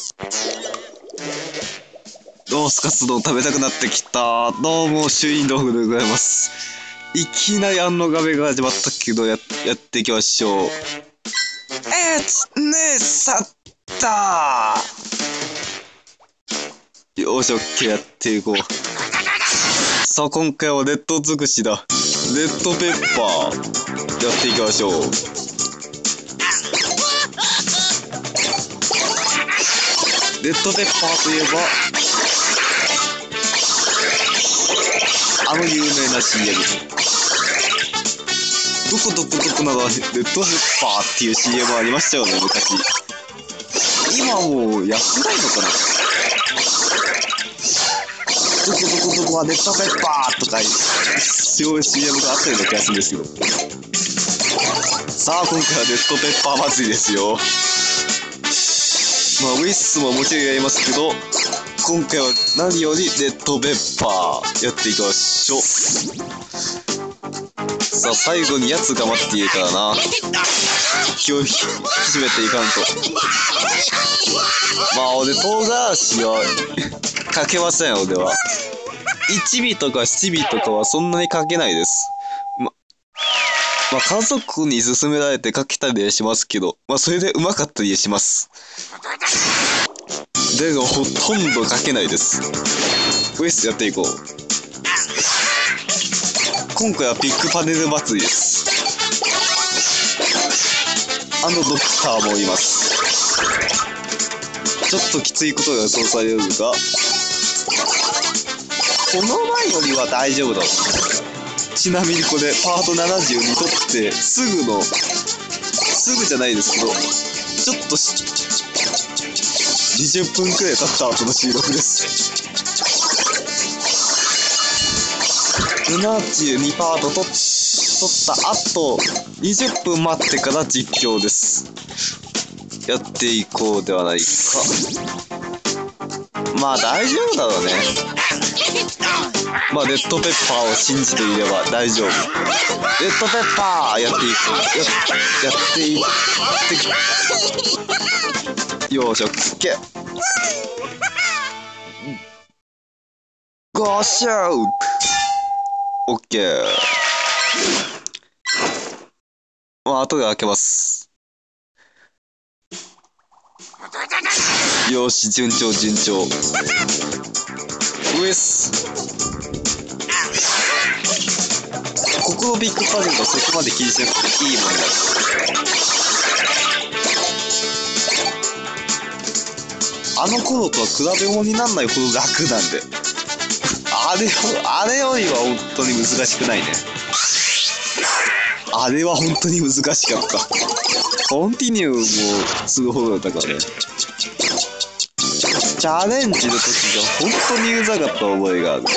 ロースカツ丼食べたくなってきた。どうも、シュインドフでございます。いきなり壁が始まったけど、やっていきましょう。さったー。よし、オッケー、やっていこう。さあ、今回はレッド尽くしだ。レッドペッパー。やっていきましょう。レッドペッパーといえば、有名な CM。どこどこどこならレッドペッパーっていう CM ありましたよね、昔。今もうやってないのかな。どこどこどこはレッドペッパーとかそういう CM があったような気がするんですけど。さあ、今回はレッドペッパー祭りですよ。ウィッスももちろんやりますけど、今回は何よりレッドペッパーやっていきましょう。さあ、最後にやつが待っているからな。気を引き締めていかんと。俺唐辛子はかけません、俺は。一味とか七味とかはそんなにかけないです。家族に勧められてかけたりしますけど、それでうまかったりします。でもほとんどかけないです。ウエスやっていこう。今回はビッグパネル祭りです。ドクターもいます。ちょっときついことが予想されるが、この前よりは大丈夫だ。ちなみにこれパート70にとってすぐじゃないですけど、ちょっと20分くらい経った後の収録です。72パート撮った後、20分待ってから実況です。やっていこうではないか。大丈夫だろうね。レッドペッパーを信じていれば大丈夫。レッドペッパーやっていこう。よーし、オッケー。ゴーシューオッケー。後で開けます。よーし、順調。ウエス。ここのビッグパネルがそこまで気にしなくていいもんだ。頃とは比べ物にならないほど楽なんで。あれよりは本当に難しくないね。あれは本当に難しかった。コンティニューもするほどだったからね。チャレンジの時が本当にうざかった覚えがある。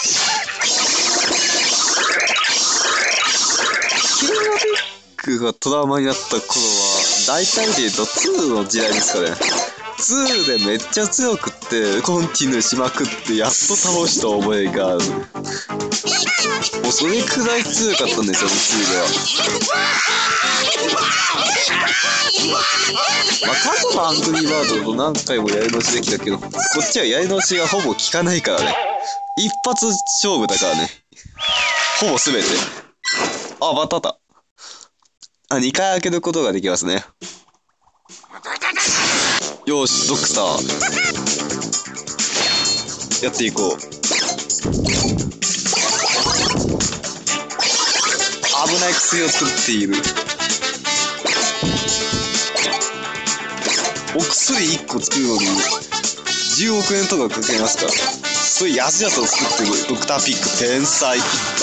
キングビッグがトラウマになった頃は、大体で言うと2の時代ですかね。2でめっちゃ強くってコンティニューしまくってやっと倒した覚えがある。もうそれくらい強かったんですよ、2では。過去のアングリーバードと何回もやり直しできたけど、こっちはやり直しがほぼ効かないからね。一発勝負だからね。ほぼ全て。バタだ。2回開けることができますね。よーし、ドクター。やっていこう。危ない薬を作っている。お薬1個作るのに10億円とかかけますから。そういう安いやつを作ってるドクターピック天才。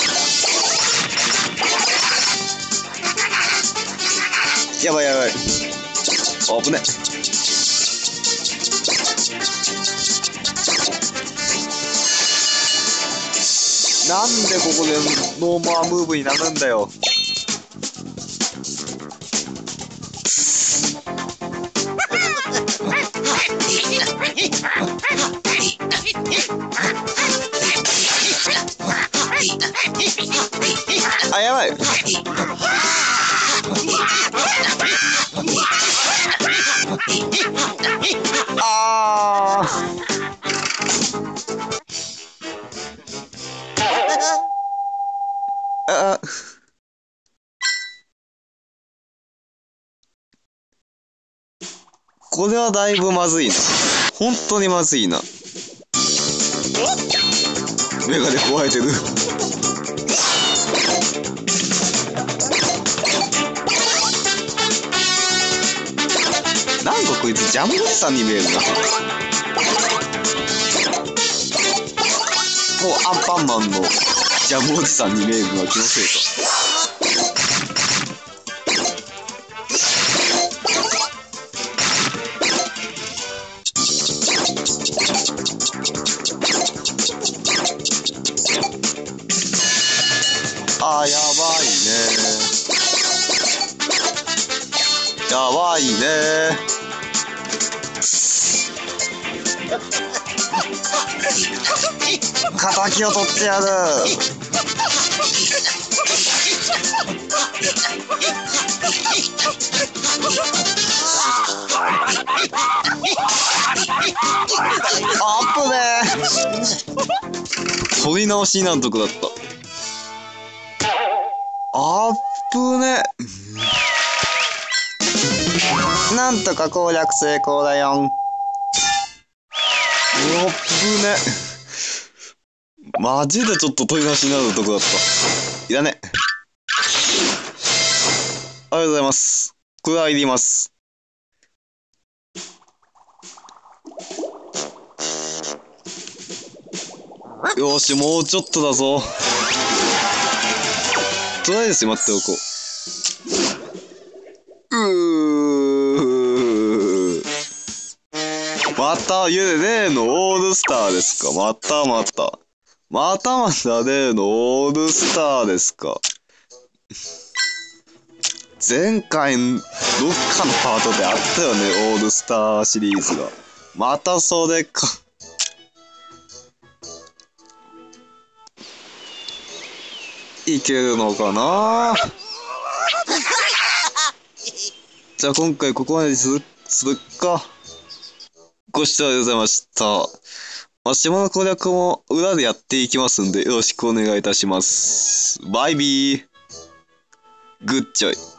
やばい。危ね。なんでここでノーマームーブになるんだよ。やばい。 あ、これはだいぶまずいな。本当にまずいな。メガネ壊れてる。なんかこいつジャムおじさんに見えるな。もうアンパンマンのジャムおじさんに見えるのは気のせいか。あー、やばいね。やばいね。敵を取ってやる。あっぶねー。取り直しになんとこだった。あっぶね。なんとか攻略成功だよん。あっぶね。マジでちょっと取り直しになるとこだった。いらね。ありがとうございます。これはいります。よし、もうちょっとだぞ。とりあえず待っておこう。また例のオールスターですか。またまた例のオールスターですか。前回どっかのパートであったよね、オールスターシリーズが。またそれか。いけるのかな。じゃあ今回ここまでにするか。ご視聴ありがとうございました。島の攻略も裏でやっていきますんでよろしくお願いいたします。バイビー。グッチョイ。